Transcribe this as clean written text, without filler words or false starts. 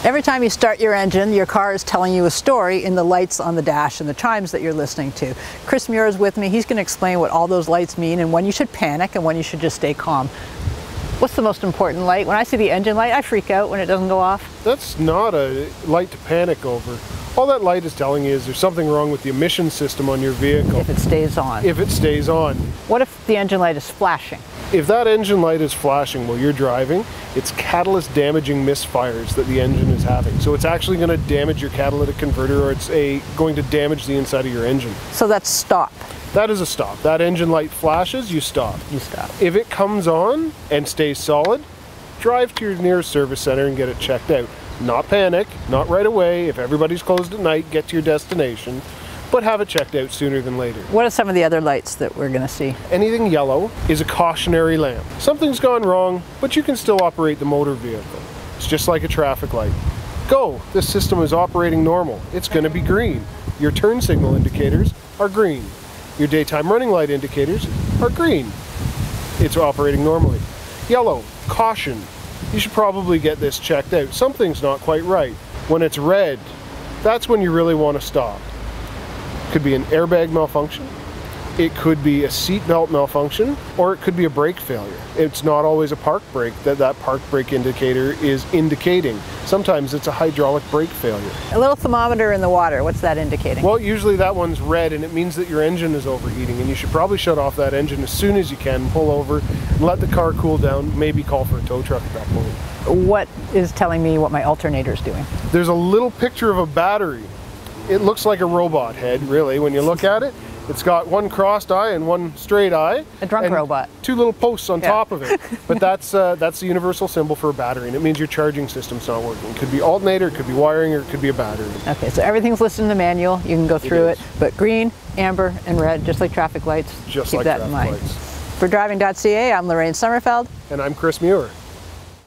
Every time you start your engine, your car is telling you a story in the lights on the dash and the chimes that you're listening to. Chris Muir is with me. He's going to explain what all those lights mean and when you should panic and when you should just stay calm. What's the most important light? When I see the engine light, I freak out when it doesn't go off. That's not a light to panic over. All that light is telling you is there's something wrong with the emission system on your vehicle. If it stays on. If it stays on. What if the engine light is flashing? If that engine light is flashing while you're driving, it's catalyst damaging misfires that the engine is having. So it's actually going to damage your catalytic converter, or it's going to damage the inside of your engine. So that's stop. That is a stop. That engine light flashes, you stop. You stop. If it comes on and stays solid, drive to your nearest service center and get it checked out. Not panic, not right away. If everybody's closed at night, get to your destination, but have it checked out sooner than later. What are some of the other lights that we're going to see? Anything yellow is a cautionary lamp. Something's gone wrong, but you can still operate the motor vehicle. It's just like a traffic light. Go, this system is operating normal. It's going to be green. Your turn signal indicators are green. Your daytime running light indicators are green. It's operating normally. Yellow, caution. You should probably get this checked out. Something's not quite right. When it's red, that's when you really want to stop. Could be an airbag malfunction, it could be a seat belt malfunction, or it could be a brake failure. It's not always a park brake that park brake indicator is indicating. Sometimes it's a hydraulic brake failure. A little thermometer in the water, what's that indicating? Well, usually that one's red and it means that your engine is overheating, and you should probably shut off that engine as soon as you can, pull over, and let the car cool down, maybe call for a tow truck at that point. What is telling me what my alternator is doing? There's a little picture of a battery. It looks like a robot head, really, when you look at it. It's got one crossed eye and one straight eye. A drunk robot. Two little posts on top of it. But that's the universal symbol for a battery, and it means your charging system's not working. It could be alternator, it could be wiring, or it could be a battery. Okay, so everything's listed in the manual. You can go through it, but green, amber, and red, just like traffic lights. Just Keep like that traffic in mind. lights. For Driving.ca, I'm Lorraine Sommerfeld. And I'm Chris Muir.